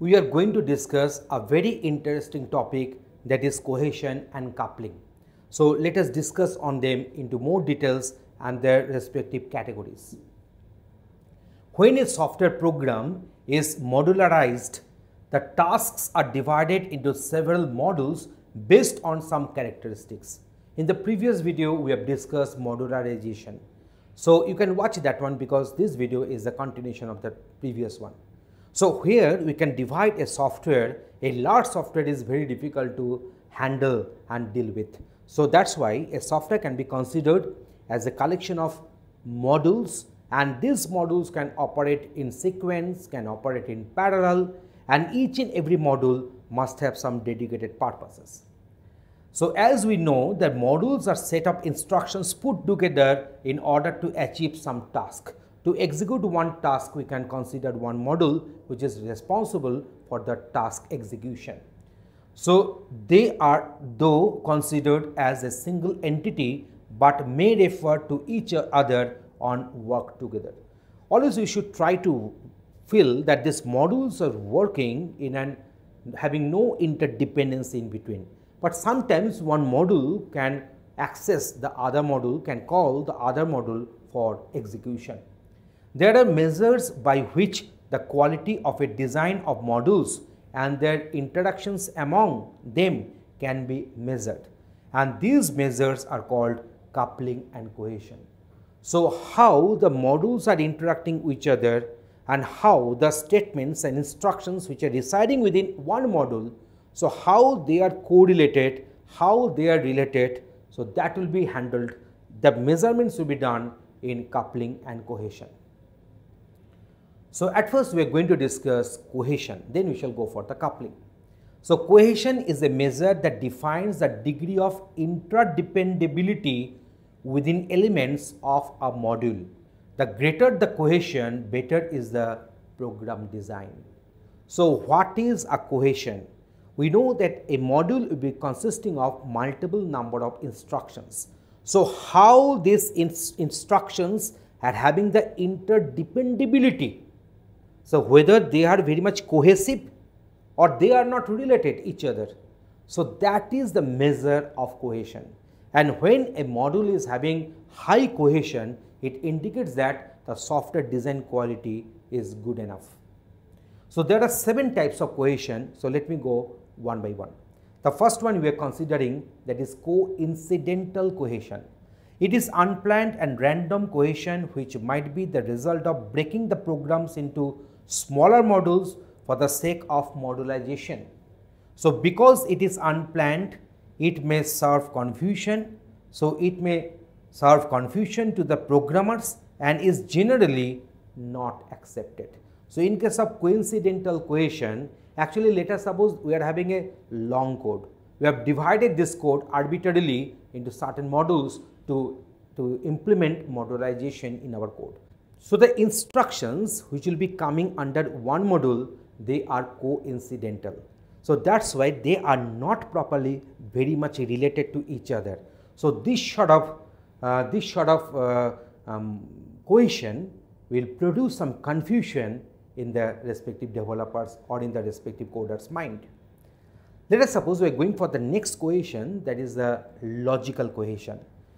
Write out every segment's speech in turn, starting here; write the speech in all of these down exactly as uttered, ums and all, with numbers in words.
we are going to discuss a very interesting topic, that is cohesion and coupling. So let us discuss on them into more details and their respective categories. When a software program is modularized, the tasks are divided into several modules based on some characteristics. In the previous video, we have discussed modularization. So you can watch that one because this video is a continuation of the previous one. So here we can divide a software. A large software is very difficult to handle and deal with. So that's why a software can be considered as a collection of modules, and these modules can operate in sequence, can operate in parallel, and each and every module must have some dedicated purposes. So as we know that modules are set of instructions put together in order to achieve some task. To execute one task, we can consider one module which is responsible for the task execution. So they are though considered as a single entity but may refer to each other on work together. Always we should try to feel that these modules are working in and having no interdependence in between. But sometimes one module can access the other module, can call the other module for execution. There are measures by which the quality of a design of modules and their interactions among them can be measured, and these measures are called coupling and cohesion. So how the modules are interacting with each other and how the statements and instructions which are residing within one module, so how they are correlated, how they are related, so that will be handled. The measurements will be done in coupling and cohesion. So at first we are going to discuss cohesion, then we shall go for the coupling. So cohesion is a measure that defines the degree of interdependability within elements of a module. The greater the cohesion, better is the program design. So what is a cohesion? We know that a module will be consisting of multiple number of instructions. So how these ins instructions are having the interdependability, so whether they are very much cohesive or they are not related each other. So that is the measure of cohesion. And when a module is having high cohesion, it indicates that the software design quality is good enough. So there are seven types of cohesion. So let me go one by one. The first one we are considering, that is coincidental cohesion. It is unplanned and random cohesion which might be the result of breaking the programs into smaller modules for the sake of modularization. So because it is unplanned, it may serve confusion. So it may serve confusion to the programmers and is generally not accepted. So in case of coincidental cohesion, actually let us suppose we are having a long code. We have divided this code arbitrarily into certain modules to, to implement modularization in our code. So the instructions which will be coming under one module, they are coincidental. So that's why they are not properly very much related to each other. So this sort of uh, this sort of uh, um, cohesion will produce some confusion in the respective developers or in the respective coders' mind. Let us suppose we are going for the next cohesion, that is the logical cohesion.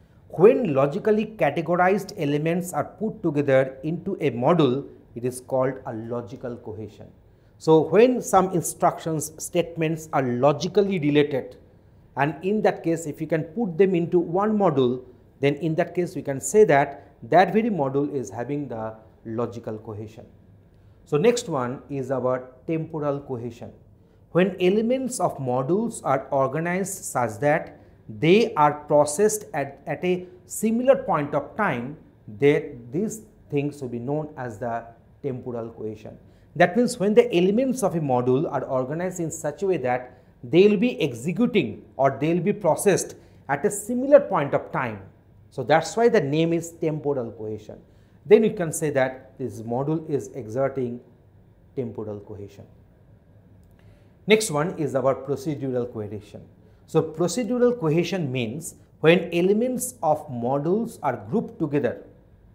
When logically categorized elements are put together into a module, it is called a logical cohesion. So when some instructions, statements are logically related, and in that case if you can put them into one module, then in that case we can say that that very module is having the logical cohesion. So next one is our temporal cohesion. When elements of modules are organized such that they are processed at, at a similar point of time, that these things will be known as the temporal cohesion. That means when the elements of a module are organized in such a way that they will be executing or they will be processed at a similar point of time. So that's why the name is temporal cohesion. Then you can say that this module is exerting temporal cohesion. Next one is our procedural cohesion. So procedural cohesion means when elements of modules are grouped together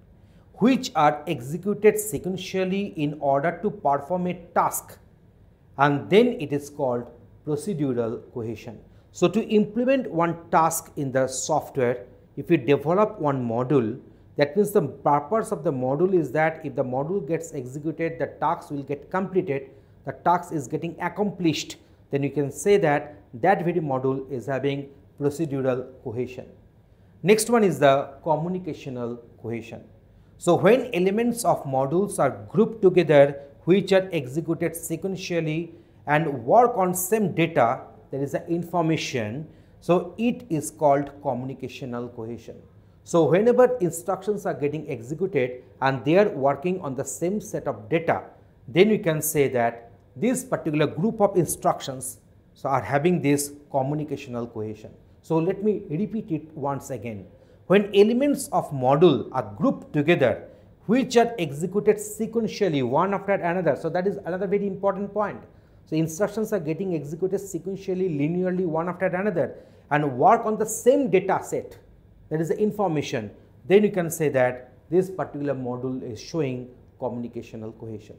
which are executed sequentially in order to perform a task, and then it is called procedural cohesion. So to implement one task in the software, if you develop one module, that means the purpose of the module is that if the module gets executed, the task will get completed, the task is getting accomplished, then you can say that that very module is having procedural cohesion. Next one is the communicational cohesion. So when elements of modules are grouped together which are executed sequentially and work on same data, there is an information, so it is called communicational cohesion. So whenever instructions are getting executed and they are working on the same set of data, then we can say that this particular group of instructions so are having this communicational cohesion. So let me repeat it once again. When elements of module are grouped together which are executed sequentially one after another, so that is another very important point. So instructions are getting executed sequentially, linearly one after another and work on the same data set, that is the information, then you can say that this particular module is showing communicational cohesion.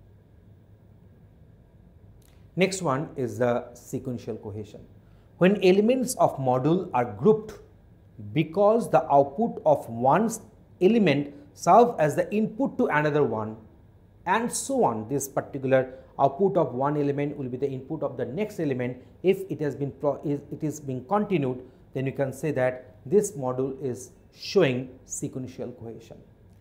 Next one is the sequential cohesion. When elements of module are grouped because the output of one element serve as the input to another one and so on, this particular output of one element will be the input of the next element. If it has been pro if it is being continued, then you can say that this module is showing sequential cohesion.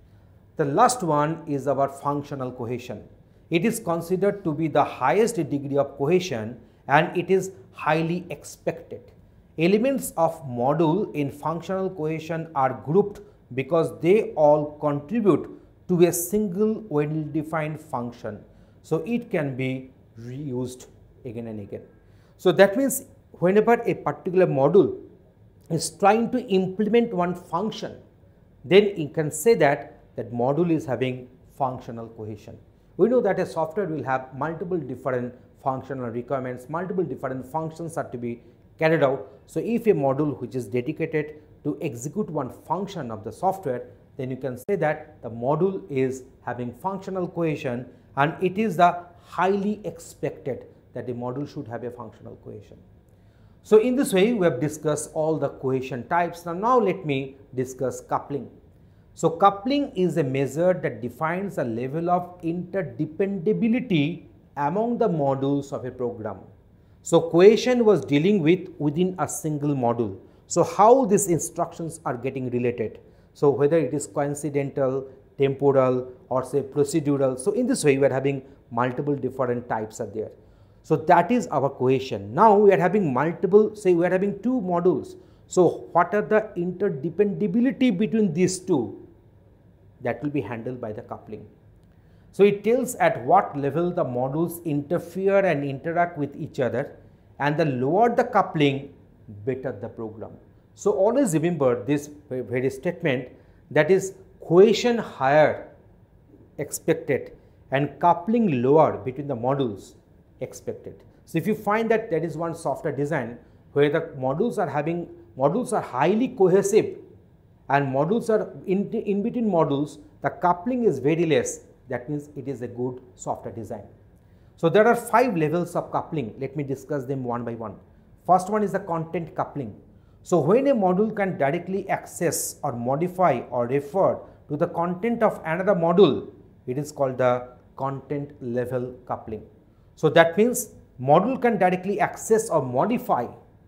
The last one is our functional cohesion. It is considered to be the highest degree of cohesion and it is highly expected. Elements of module in functional cohesion are grouped because they all contribute to a single well-defined function. So it can be reused again and again. So that means whenever a particular module is trying to implement one function, then you can say that that module is having functional cohesion. We know that a software will have multiple different functional requirements, multiple different functions are to be carried out. So if a module which is dedicated to execute one function of the software, then you can say that the module is having functional cohesion and it is the highly expected that the module should have a functional cohesion. So in this way we have discussed all the cohesion types. Now, now let me discuss coupling. So coupling is a measure that defines a level of interdependability among the modules of a program. So cohesion was dealing with within a single module. So how these instructions are getting related. So whether it is coincidental, temporal or say procedural. So in this way we are having multiple different types are there. So that is our cohesion. Now we are having multiple, say we are having two modules. So what are the interdependability between these two? That will be handled by the coupling. So it tells at what level the modules interfere and interact with each other, and the lower the coupling, better the program. So always remember this very statement, that is cohesion higher expected and coupling lower between the modules expected. So if you find that there is one software design where the modules are having modules are highly cohesive and modules are in, in between modules, the coupling is very less, that means it is a good software design. So there are five levels of coupling. Let me discuss them one by one. First one is the content coupling. So when a module can directly access or modify or refer to the content of another module, it is called the content level coupling. So that means module can directly access or modify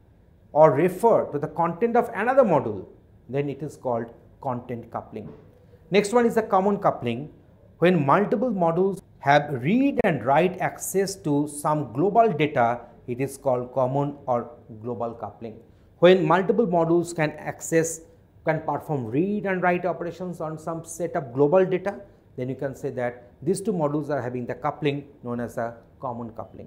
or refer to the content of another module, then it is called content coupling. Next one is the common coupling. When multiple modules have read and write access to some global data, it is called common or global coupling. When multiple modules can access, can perform read and write operations on some set of global data, then you can say that these two modules are having the coupling known as a common coupling.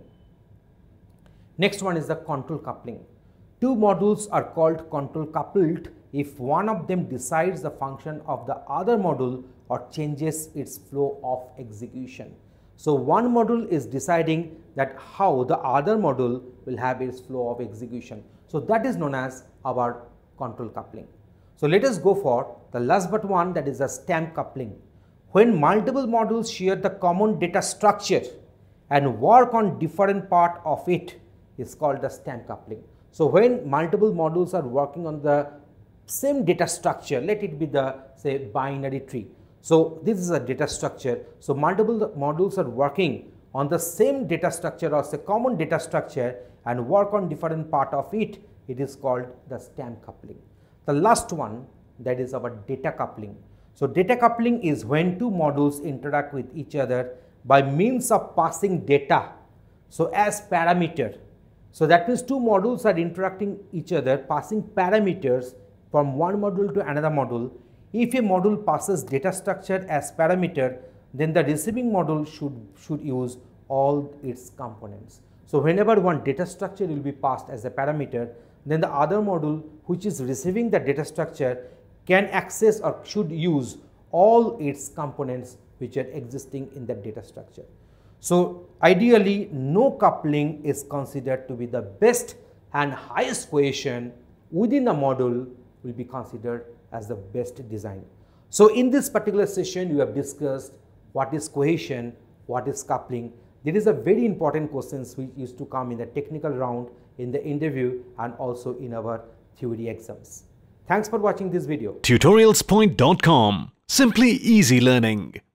Next one is the control coupling. Two modules are called control coupled if one of them decides the function of the other module or changes its flow of execution. So one module is deciding that how the other module will have its flow of execution. So that is known as our control coupling. So let us go for the last but one, that is the stamp coupling. When multiple modules share the common data structure and work on different part of it is called the stem coupling. So when multiple modules are working on the same data structure, let it be the say binary tree. So this is a data structure. So multiple modules are working on the same data structure or say common data structure and work on different part of it, it is called the stem coupling. The last one, that is our data coupling. So data coupling is when two modules interact with each other by means of passing data, so as parameter. So that means two modules are interacting each other, passing parameters from one module to another module. If a module passes data structure as parameter, then the receiving module should, should use all its components. So whenever one data structure will be passed as a parameter, then the other module which is receiving the data structure can access or should use all its components which are existing in that data structure. So ideally, no coupling is considered to be the best, and highest cohesion within a module will be considered as the best design. So in this particular session, we have discussed what is cohesion, what is coupling. There is a very important questions which used to come in the technical round, in the interview, and also in our theory exams. Thanks for watching this video. Tutorials point dot com. Simply easy learning.